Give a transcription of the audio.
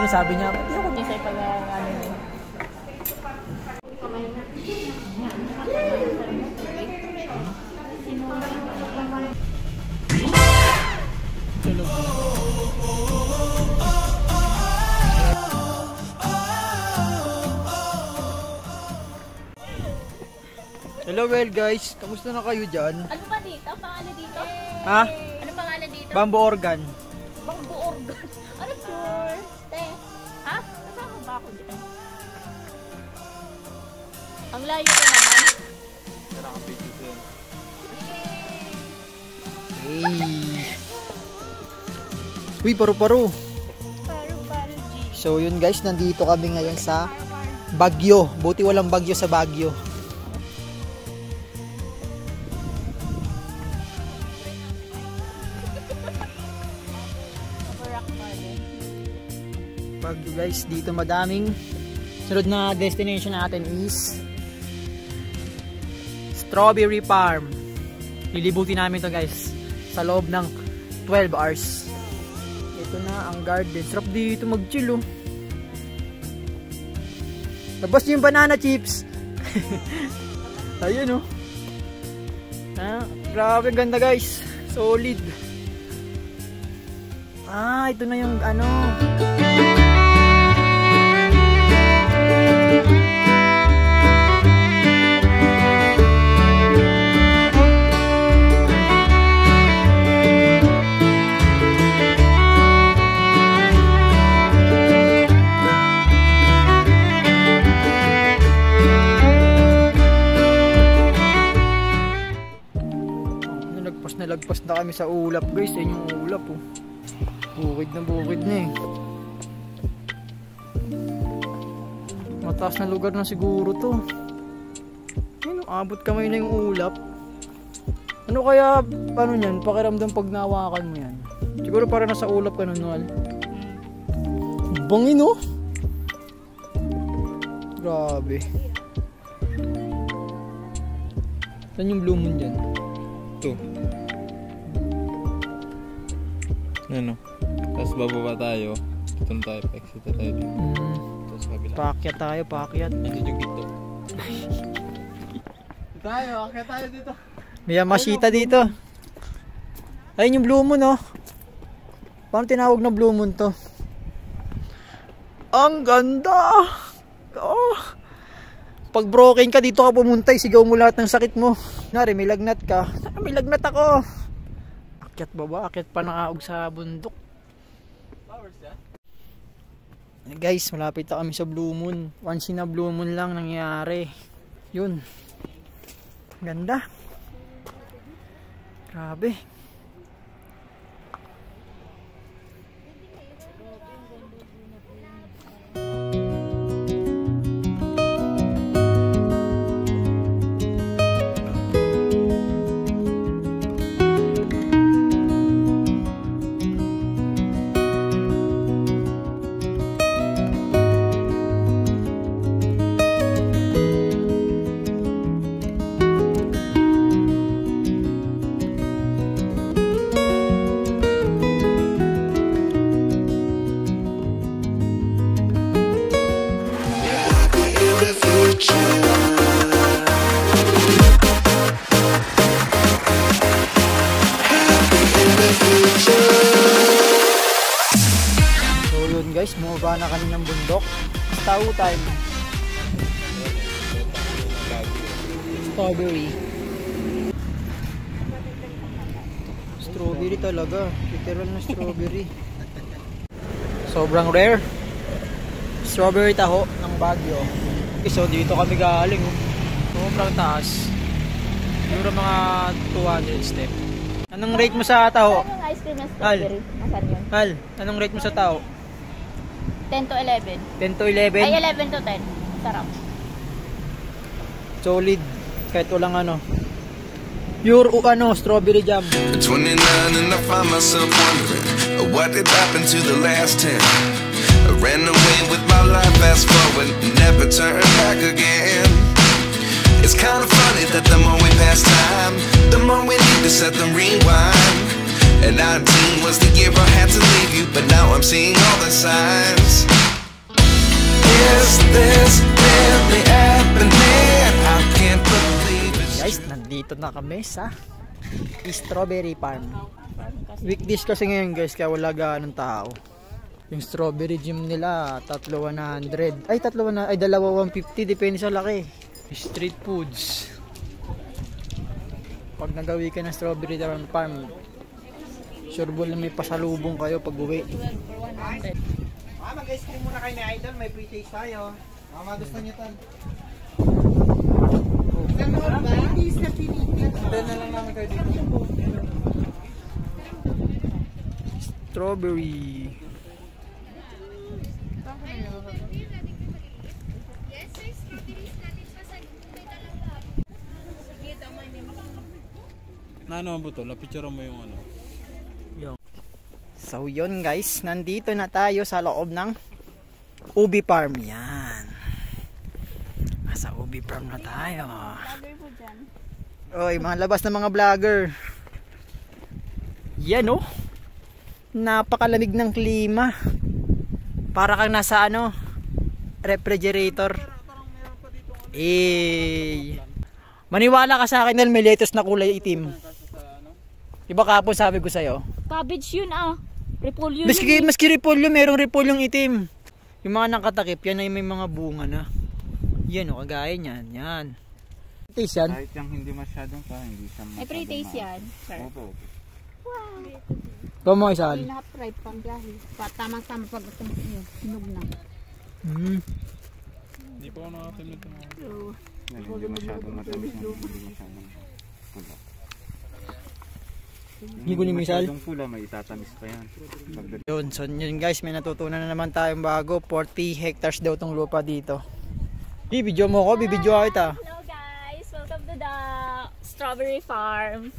sabi niya, pati ako Kasi pag ano yun. Hello, well guys, kamusta na kayo dyan? Ano pa dito? Ang pangalan dito? Ha? Ano pangalan dito? Bamboo organ. Bamboo organ. Ano sure? Te. Ha? Kasama ba ako dito? Ang layo ko naman. Nakapit ko yan. Hey. Uy, paru-paro. Paru-paro G. So yun guys, nandito kami ngayon sa Baguio. Buti walang bagyo sa Baguio. Baguio guys, dito madaming. Sunod na destination natin is Strawberry Farm. Lilibutin namin to guys sa loob ng 12 hours. Ito na ang garden. Sarap dito mag-chill oh. Labas yung banana chips. Ayun oh. Ah, grabe ganda guys. Solid. Ah, ito na yung ano. Nalagpas na kami sa ulap guys. Yan yung ulap oh. Bukid na eh. Mataas na lugar na siguro to. Ayun, abot kamay na yung ulap. Ano kaya, paano nyan? Pakiramdam pag nawakan mo yan. Siguro para nasa ulap ka nun, Noel. Bangin oh. Grabe. Saan yung blue moon dyan? Ito. Ano? Tapos bababa tayo. Dito na tayo. Exit na tayo dito. Tapos kabila. Paakyat tayo, paakyat. Nandito yung dito. Tayo, akyat tayo dito. May Yamashita dito. Ayun yung blue moon oh. Paano tinawag na blue moon to? Ang ganda! Oh. Pag broken ka dito ka pumunta, sigaw mo lahat ng sakit mo. Nari, may lagnat ka. May lagnat ako. Akyat baba, akyat pa nakaog sa bundok. Guys, malapit na kami sa blue moon. Once in a blue moon lang nangyayari. Yun. Ganda. Grabe. Guys, bumaba na kami ng bundok. Tao time. Strawberry. Strawberry talaga. Literal na strawberry. Sobrang rare. Strawberry taho ng Baguio. So dito kami galing. Sobrang taas. Siguro mga 200 step. Anong rate mo sa taho? Anong ice cream na strawberry? Nasaan yun? Hal, anong rate mo sa taho? 10 to 11. 10 to 11? Ay, 11 to 10. Sarap. Solid. Kahit walang ano. Pure ano, strawberry jam. 29 and I find myself wondering what did happen to the last 10. I ran away with my life, fast forward, never turn back again. It's kind of funny that the more we pass time, the more we need to set the rewind. And 19 was the year I had to leave you, but now I'm seeing all the signs. Is this really happening? I can't believe it. Guys, nandito na kami sa Strawberry Farm. Weekdays kasi ngayon guys, kaya wala ganong tao. Yung strawberry gym nila, 3,100. Ay, 2,150, depende sa laki. Street foods. Pag nagawi ka ng strawberry farm, sure ball na may pasalubong kayo pag uwi. Mag-ice cream muna kayo ni Idol, may pre-taste tayo. Mama, gusto nyo tan. Strawberry. Na ano ba to? Lapicture mo yung ano. So yun guys, nandito na tayo sa loob ng Ubi Farm. Yan. Sa Ubi Farm na tayo. Oy, mga labas na mga vlogger. Yan oh. Napakalamig ng klima. Para kang nasa ano, refrigerator. Maniwala ka sa akin dahil may lettuce na kulay itim. Diba kapon sabi ko sa'yo? Cabbage yun ah. Repolyo Maski repolyo, merong repolyong itim. Yung mga nakatakip, yan ay may mga bunga na. Yan o, kagaya niyan. Yan. Taste yan? Kahit yung hindi masyadong hindi siya May pre-taste yan, sir. Opo. Wow. Ikaw mo isal? Pinaka-fry pang biyahe. Tamang-tama pag sinog na. Hindi pa ako nakatimid ng mga. So, Hindi masyadong matamis. Hindi masyadong pula. Hindi ko ni misal? Masyadong pula, may itatamis pa yan. Yun, so yun guys, may natutunan na naman tayong bago. 40 hectares daw tong lupa dito. Bibidyo mo ko, bibidyo ako kita. hello guys, welcome to the strawberry farm.